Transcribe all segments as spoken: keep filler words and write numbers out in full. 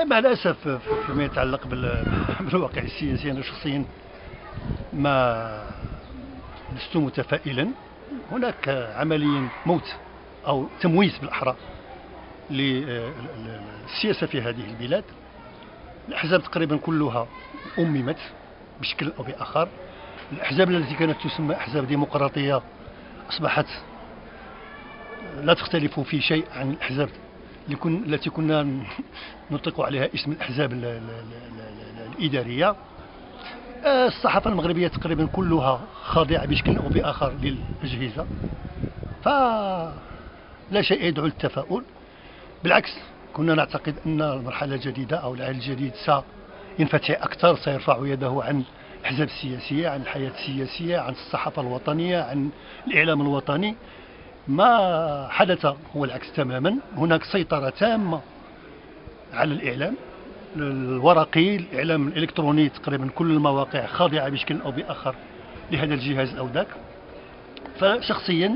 مع الأسف فيما يتعلق بالواقع السياسي أنا شخصيا ما لست متفائلا. هناك عمليا موت أو تمويت بالأحرى للسياسة في هذه البلاد. الأحزاب تقريبا كلها أممت بشكل أو بآخر. الأحزاب التي كانت تسمى أحزاب ديمقراطية أصبحت لا تختلف في شيء عن الأحزاب التي كنا نطلق عليها اسم الأحزاب الإدارية. الصحافة المغربية تقريبا كلها خاضعة بشكل أو بآخر للأجهزة، فلا شيء يدعو للتفاؤل. بالعكس، كنا نعتقد أن المرحلة الجديدة أو العهد الجديد سينفتح أكثر، سيرفع يده عن الأحزاب السياسية، عن الحياة السياسية، عن الصحافة الوطنية، عن الإعلام الوطني. ما حدث هو العكس تماما. هناك سيطرة تامة على الإعلام الورقي، الإعلام الإلكتروني، تقريبا كل المواقع خاضعة بشكل أو بآخر لهذا الجهاز أو ذاك. فشخصيا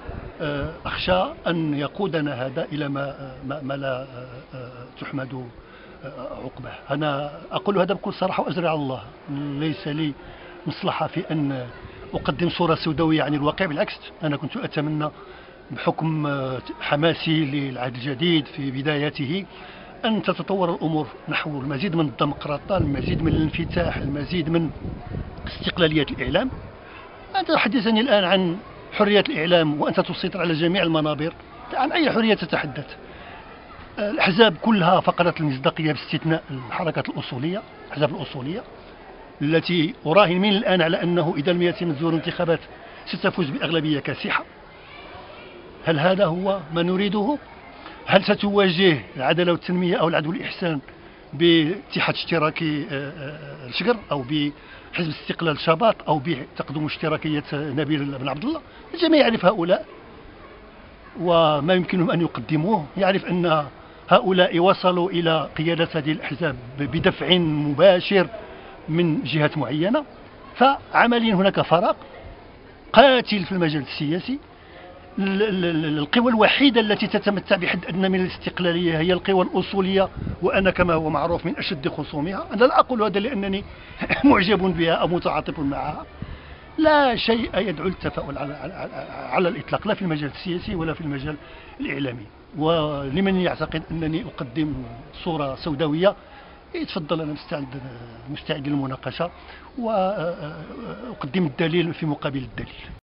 أخشى أن يقودنا هذا إلى ما, ما لا تحمد عقبه. أنا أقول هذا بكل صراحة وأجري على الله، ليس لي مصلحة في أن أقدم صورة سوداوية عن الواقع. بالعكس، أنا كنت أتمنى بحكم حماسي للعهد الجديد في بدايته أن تتطور الأمور نحو المزيد من الديمقراطية، المزيد من الانفتاح، المزيد من استقلالية الإعلام. أنت تحدثني الآن عن حرية الإعلام وأنت تسيطر على جميع المنابر، عن أي حرية تتحدث؟ الأحزاب كلها فقدت المصداقية باستثناء الحركات الأصولية، الأحزاب الأصولية التي أراهن من الآن على أنه إذا لم يتم ظهور انتخابات ستفوز بأغلبية كاسحة. هل هذا هو ما نريده؟ هل ستواجه العدالة والتنمية أو العدل والإحسان باتحاد اشتراكي الشقر أو بحزب استقلال شباط أو بتقدم اشتراكية نبيل بن عبد الله؟ الجميع يعرف هؤلاء وما يمكنهم أن يقدموه، يعرف أن هؤلاء وصلوا إلى قيادة هذه الأحزاب بدفع مباشر من جهات معينة. فعمليا هناك فراغ قاتل في المجال السياسي. القوى الوحيدة التي تتمتع بحد أدنى من الاستقلالية هي القوى الأصولية، وأنا كما هو معروف من أشد خصومها. أنا لا أقول هذا لأنني معجب بها أو متعاطف معها. لا شيء يدعو للتفاؤل على, على الإطلاق، لا في المجال السياسي ولا في المجال الإعلامي. ولمن يعتقد أنني أقدم صورة سوداوية يتفضل، أنا مستعد مستعد للمناقشة وأقدم الدليل في مقابل الدليل.